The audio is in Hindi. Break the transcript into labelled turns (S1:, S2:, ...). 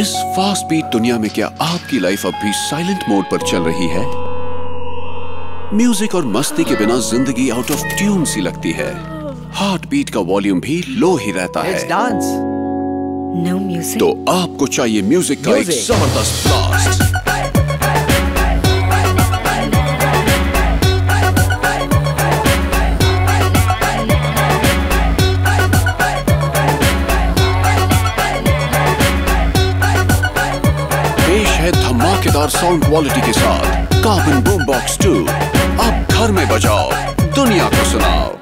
S1: इस फास्ट बीट दुनिया में क्या आपकी लाइफ अब भी साइलेंट मोड पर चल रही है? म्यूजिक और मस्ती के बिना जिंदगी आउट ऑफ ट्यून सी लगती है। हार्ट बीट का वॉल्यूम भी लो ही रहता है।
S2: No music?
S1: तो आपको चाहिए म्यूजिक का एक जबरदस्त ब्लास्ट। पेश है धमाकेदार साउंड क्वालिटी के साथ कार्बन बूम बॉक्स 2। अब घर में बजाओ, दुनिया को सुनाओ।